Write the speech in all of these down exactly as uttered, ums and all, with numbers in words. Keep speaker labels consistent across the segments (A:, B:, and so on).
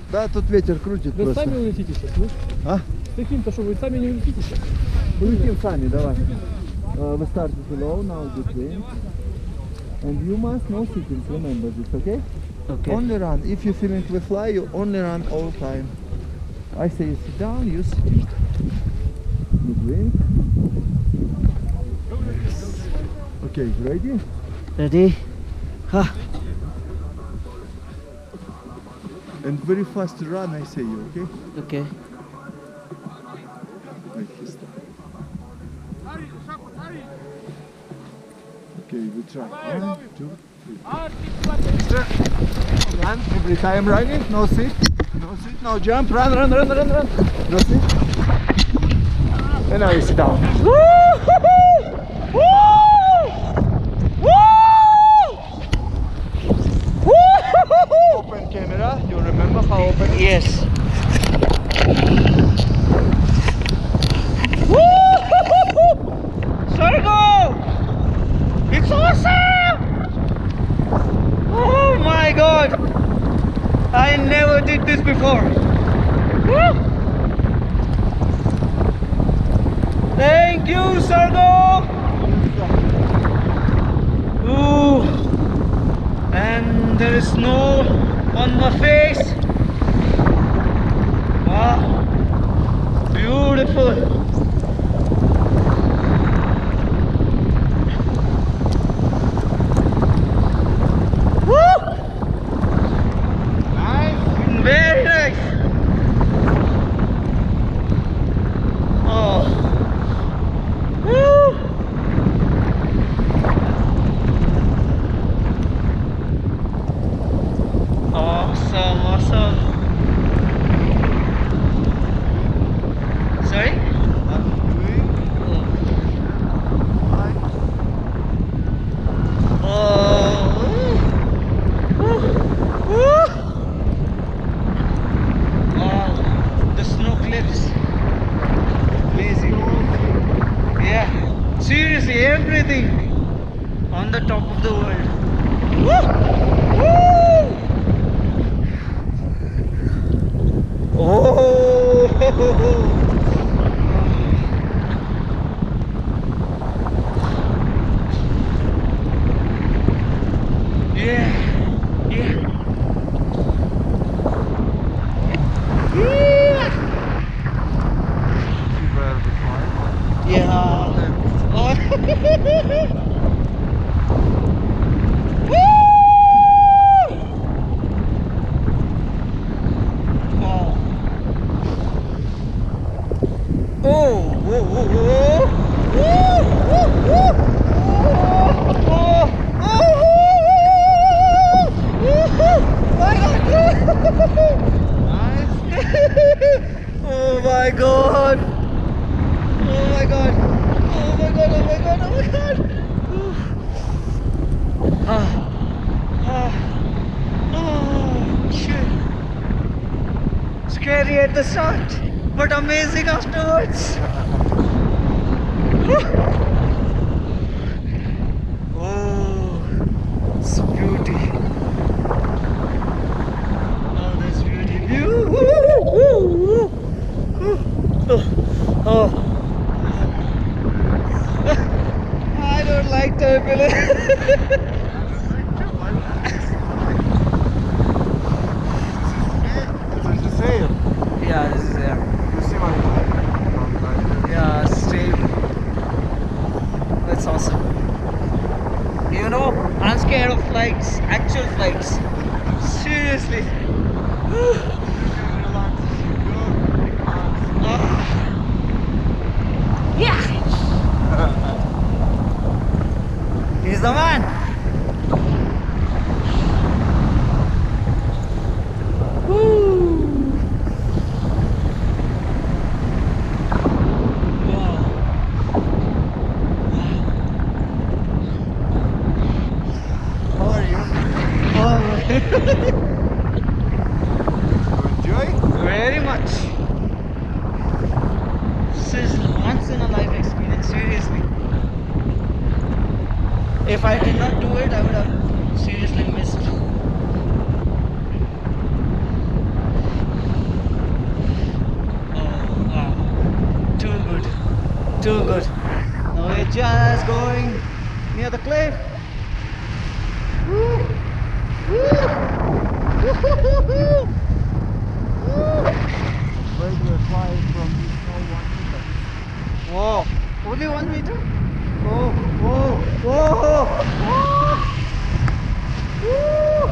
A: Да, тут ветер крутит
B: Вы
A: просто.
B: сами улетите сейчас, слышь?
A: А?
B: С таким-то, что вы сами не улетите сейчас?
A: Улетим сами, давай. Uh, we start with low, now good wind. And you must know settings, remember this, okay?
B: Okay.
A: Only run. If you feeling to fly, you only run all time. I say you sit down, you sitting. Good wind. Okay, ready?
B: Ready? Ha.
A: And very fast run, I say you, okay?
B: Okay.
A: Like this. Okay, we try. One, two, three. Run, every time running, no sit, no sit, no jump, run, run, run, run, run. No sit. And now you sit down. Open camera, you remember how open it is?
B: Yes. Sargo! It's awesome! Oh my god! I never did this before. Woo! Thank you, Sargo! Ooh. And there is snow on my face. Wow. Beautiful. Very nice. Oh. Woo. Awesome, awesome. Sorry? Oh. Woo. Woo. Wow, the snow cliffs. Amazing. Yeah, seriously, everything on the top of the world. Woo! Woo! Oh! Yeah, yeah. Yeah. Oh. Woo! Wow. Oh, whoa, whoa, whoa. Woo, woo, woo. Oh, oh, oh, oh, my God. Nice. Oh my God. Oh my god! Oh my god! Oh my god! Oh my god! Ah, ah, oh shit! Scary at the start, but amazing afterwards. Oh, it's beauty. Oh, there's beauty. View. Oh. Oh. I don't like turbulence.
A: This is the same.
B: Yeah, this is there.
A: You see my life?
B: Yeah, straight. That's awesome. You know, I'm scared of flights, actual flights. Seriously. Yeah. He's the man. Woo. Wow.
A: How are you?
B: Oh.
A: You enjoy?
B: Very much. This is once in a life experience, seriously. If I did not do it, I would have seriously missed. Too good. Now we're just going near the cliff. Woo. Woo. Woo.
A: Where we're flying from this snow one meter.
B: Whoa, only one meter? Whoa, whoa, whoa, whoa. Woo.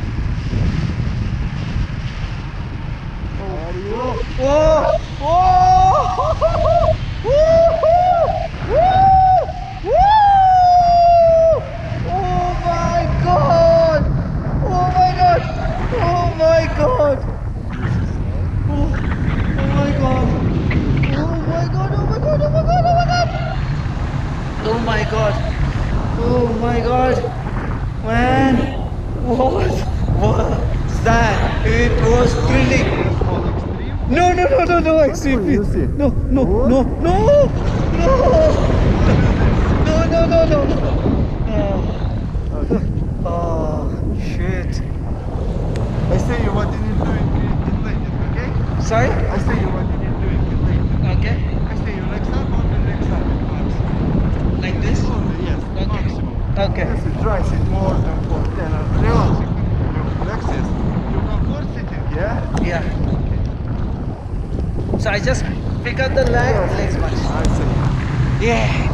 A: How are you?
B: Whoa, whoa. Woo. Woo. Oh my god! Oh my god! Oh my god! Oh, oh my god! Oh my god! Oh my god! Oh my god! Oh my god! Oh my god! Oh my god! Man! What was that? It was thrilling! No, no, no, no, no, extreme.
A: You see?
B: No, no,
A: What?
B: no, no, no, no, no, no, no.
A: Okay.
B: Oh, oh, shit.
A: I say you what you need to do in in London, okay?
B: Sorry?
A: I say you what you need to do in London.
B: Okay.
A: I say you legs up on the legs up. Maximum.
B: Like this?
A: Only, yes,
B: Okay.
A: maximum.
B: Okay.
A: Yes, it dries it more than for ten. Relax. Relax it. You comfort sitting, yeah?
B: Yeah. So I just pick up the leg, legs much.
A: I see.
B: Yeah.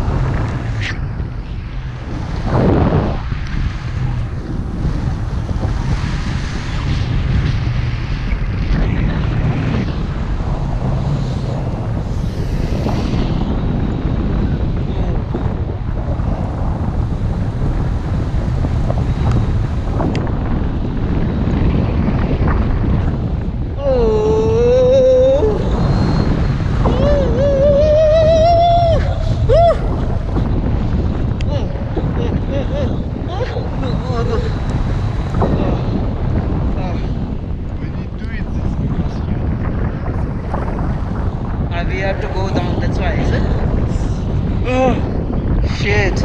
B: We have to go down, that's why, is it? Oh, shit.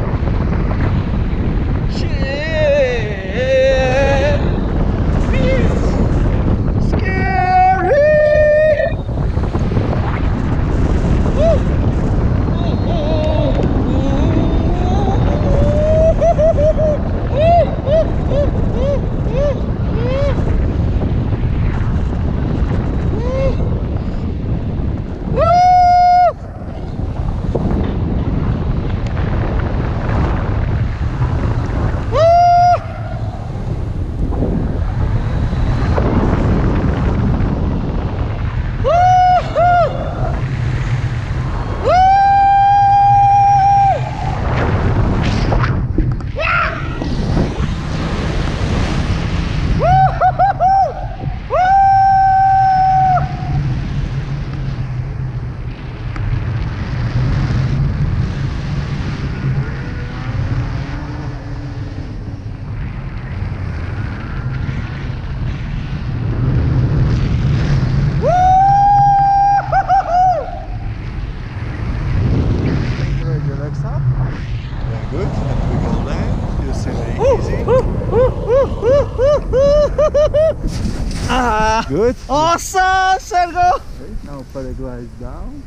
B: Shit. Scary. Woo.
A: Good, and we go down. You see very easy.
B: Ah,
A: Good.
B: awesome, Sergo.
A: Okay, now paraglides down.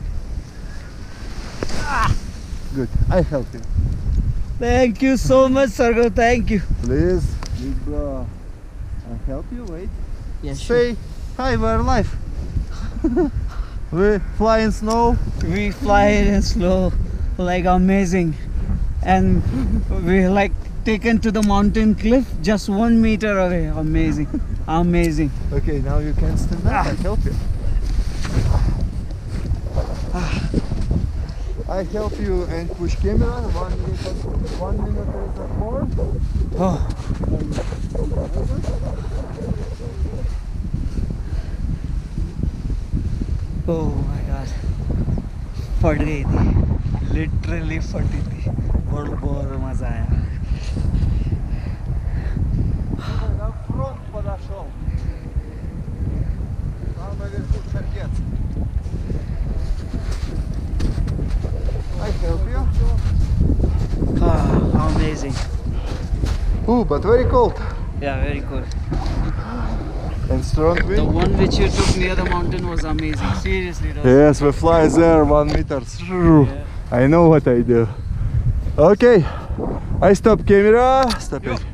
A: Good. I help you.
B: Thank you so much, Sergo. Thank you.
A: Please, big bro. I help you. Wait.
B: Yes,
A: Say hi. We're alive. We fly in snow.
B: we fly in slow, like amazing, and we like taken to the mountain cliff just one meter away. Amazing, amazing.
A: Okay, now you can stand up. I help you. I help you and push camera. One minute, one minute is a four.
B: Oh, oh my God, फट गई थी, literally फटी थी, बहुत बहुत मजा आया.
A: Фронт подошел. Там наверху черкес. I help you.
B: Ah, amazing.
A: Ooh, but very cold.
B: Yeah, very cool.
A: and strong
B: The
A: wind.
B: one which you took near the mountain was amazing. Seriously, it was.
A: Yes, we fly there one meter.
B: Yeah.
A: I know what I do. Okay, I stop camera. Stop it.